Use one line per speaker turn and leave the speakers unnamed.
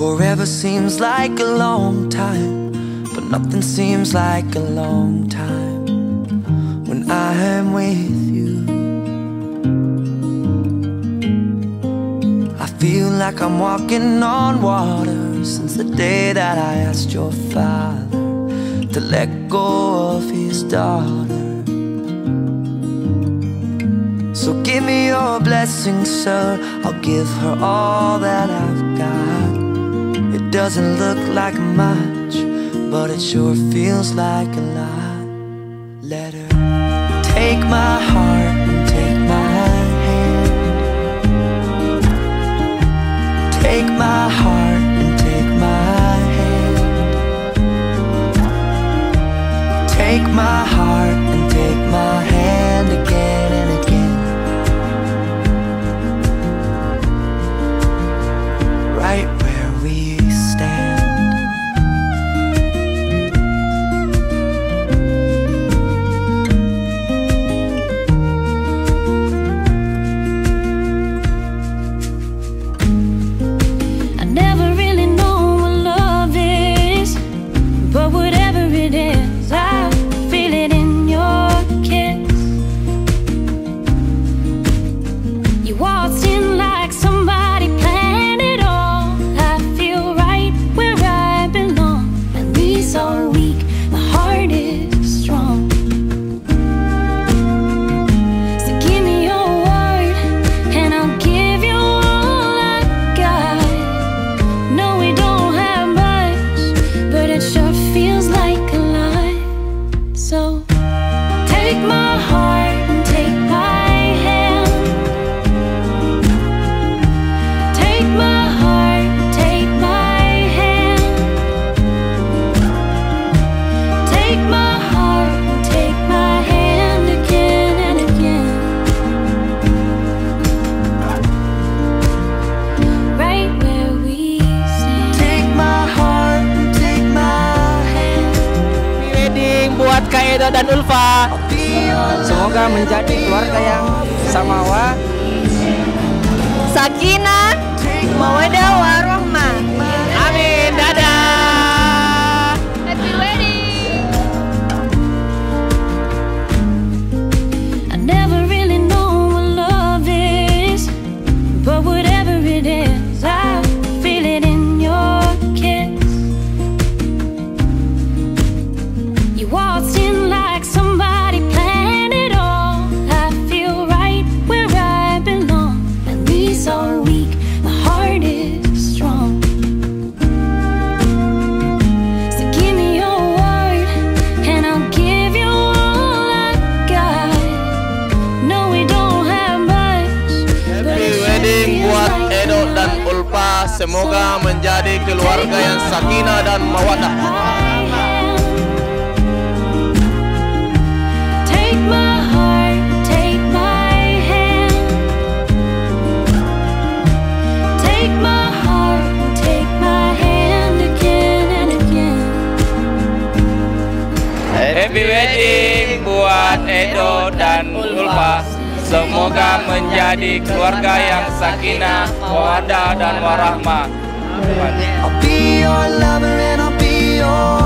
Forever seems like a long time, but nothing seems like a long time when I am with you. I feel like I'm walking on water since the day that I asked your father to let go of his daughter. So give me your blessing, sir, I'll give her all that I've got. It doesn't look like much, but it sure feels like a lot. Let her take my heart and take my hand. Take my heart and take my hand. Take my heart and take my hand again and again. Right where we stand.
I never really know what love is, but whatever it is, I feel it in your kiss. You waltzed in like somebody planned it all. I feel right where I belong. My knees are weak, my heart is strong. So give me your word and I'll give you all I got. No, we don't have much, but it sure feels like a lot. So take my heart and take my hand. Take my heart, take my hand. Take my heart and take my hand again and again. Right where we stand.
Take my heart and take my hand.
Wedding buat Kak Edo dan Ulfa. Semoga menjadi keluarga yang samawa,
Sakinah, mawaddah warahmah.
amin. Dadah.
Happy wedding.
I never really know what love is, but whatever it is, I feel it in your kiss. You waltzed in like somebody planned it all. I feel right where I belong. My knees are weak, my heart is strong. So give me your word and I'll give you all I got. No, we don't have much, but
Happy
it sure
wedding
feels
buat
like
Edo
a
dan
lot.
Ulfa. Semoga menjadi keluarga yang sakinah dan mawaddah.
Take my heart, take my hand. Take my heart, take my hand again and again.
Happy wedding buat Edo dan Ulfa. Semoga menjadi keluarga yang sakinah, mawaddah dan warahmah.
I'll be your lover and I'll be your